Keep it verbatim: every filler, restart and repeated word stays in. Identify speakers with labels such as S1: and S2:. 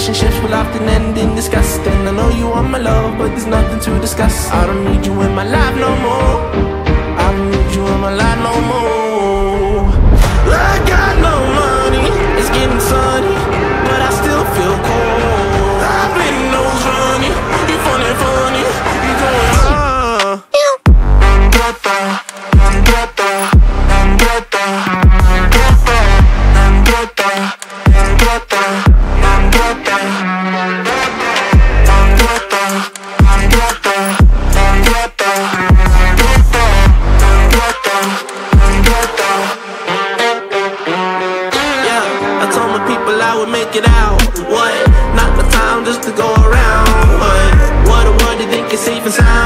S1: relationships will often end in disgust. And I know you want my love, but there's nothing to discuss. I don't need you in my life no more. I don't need you in my life no more. I got no money, it's getting sunny, but I still feel cold. I've been nose running, you funny, funny, you going ah. I would make it out. What? Not the time just to go around. What? What a world you think is safe and sound.